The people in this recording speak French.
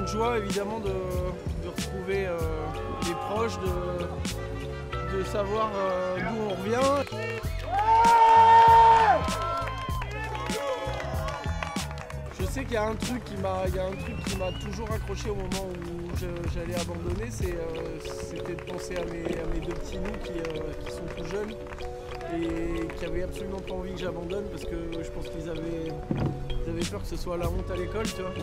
de joie évidemment de retrouver les proches, de savoir d'où on revient. Je sais qu'il y a un truc qui m'a toujours accroché au moment où j'allais abandonner, c'était de penser à mes deux petits nous qui sont tout jeunes et qui avaient absolument pas envie que j'abandonne parce que je pense qu'ils avaient peur que ce soit la honte à l'école, tu vois.